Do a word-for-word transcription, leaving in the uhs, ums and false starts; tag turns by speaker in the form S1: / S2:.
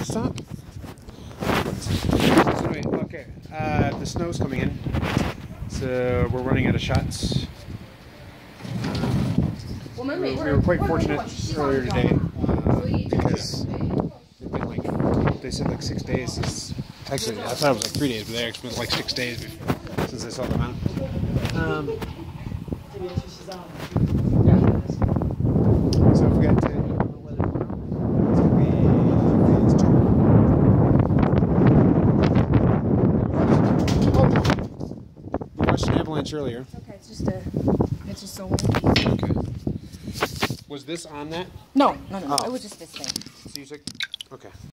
S1: Stop. Anyway, okay. Uh, the snow's coming in, so we're running out of shots. We were, we were quite fortunate earlier today uh, because it's been like, they said like six days. Since, actually, I thought it was like three days, but they actually it was like six days before, since I saw them out. Um, yeah. So if we got to, it's gonna be phase two. Oh, we watched an avalanche earlier.
S2: Okay, it's just a, it's just so windy.
S1: Okay. Was this on that?
S2: No, no, no,
S1: Oh.
S2: it was just this thing.
S1: So you took, okay.